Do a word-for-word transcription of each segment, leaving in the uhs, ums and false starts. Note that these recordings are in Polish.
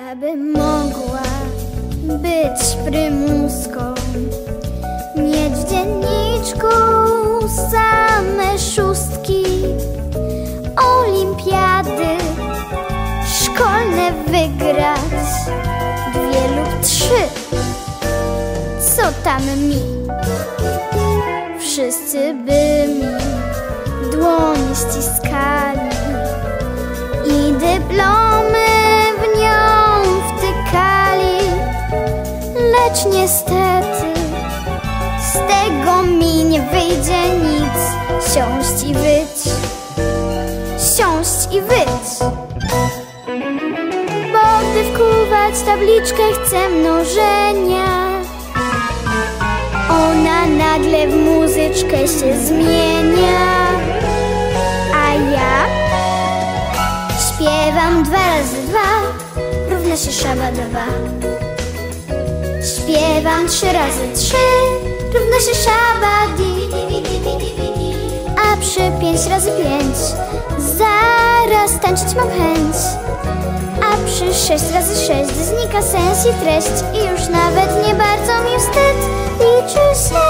Ja bym mogła być prymuską, mieć w dzienniczku same szóstki, olimpiady szkolne wygrać, dwie lub trzy, co tam mi. Wszyscy by mi dłoń ściskali i dyplomy w nią wtykali, lecz niestety z tego mi nie wyjdzie nic. Siąść i wyć, siąść i wyć. Bo gdy wkuwać tabliczkę chcę mnożenia, ona nagle w muzyczkę się zmienia, a ja śpiewam dwa razy dwa równa się szabadowa. Śpiewam trzy razy trzy równa się szabadi. A przy pięć razy pięć zaraz tańczyć mam chęć. A przy sześć razy sześć znika sens i treść i już nawet nie bardzo mi wstyd. Liczy się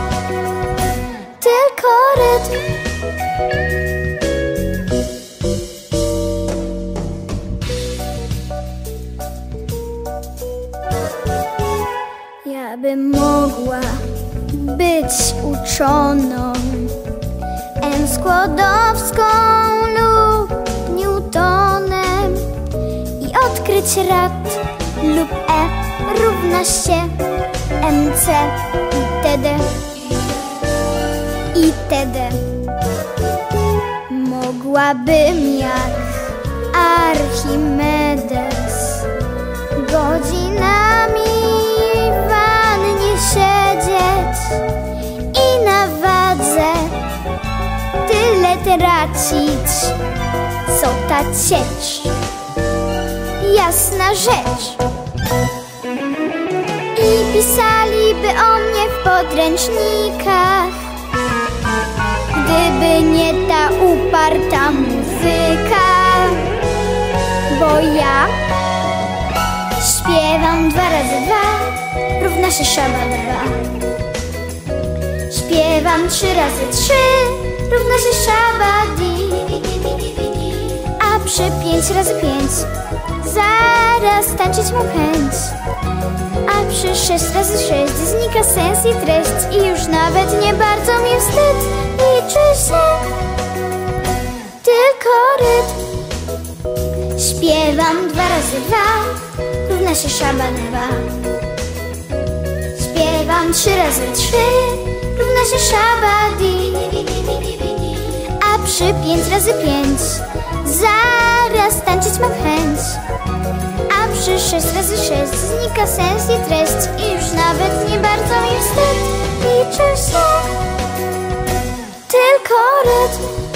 tylko rytm. Ja bym mogła być uczoną, M. Skłodowską lub Newtonem i odkryć rad lub E równa się mc itd. itd. Mogłabym jak Archimedes godzinami w wannie siedzieć i na wadze tyle tracić, co ta ciecz. Jasna rzecz. I pisaliby o mnie w podręcznikach, gdyby nie ta uparta muzyka. Bo ja śpiewam dwa razy dwa równa się szabadowa. Śpiewam trzy razy trzy równa się szabadi. A przy pięć razy pięć zaraz tańczyć mam chęć. A przy sześć razy sześć znika sens i treść i już nawet nie bardzo mi wstyd. Liczy się tylko rytm. Śpiewam dwa razy dwa równa się szabadowa. Śpiewam trzy razy trzy równa się szabadi. A przy pięć razy pięć zaraz tańczyć mam chęć. A przy sześć razy sześć znika sens i treść i już nawet nie bardzo mi wstyd. Liczy się tylko rytm.